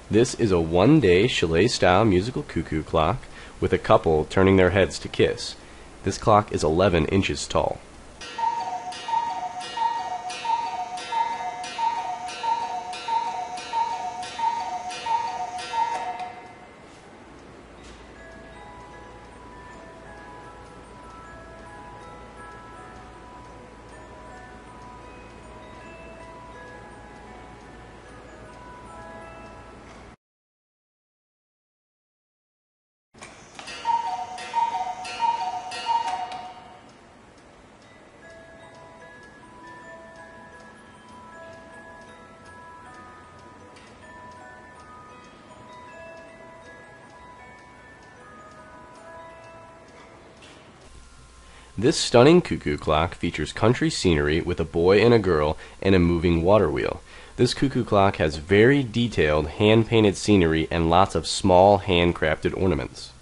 This is a one-day chalet-style musical cuckoo clock with a couple turning their heads to kiss. This clock is 11 inches tall. This stunning cuckoo clock features country scenery with a boy and a girl and a moving water wheel. This cuckoo clock has very detailed hand-painted scenery and lots of small handcrafted ornaments.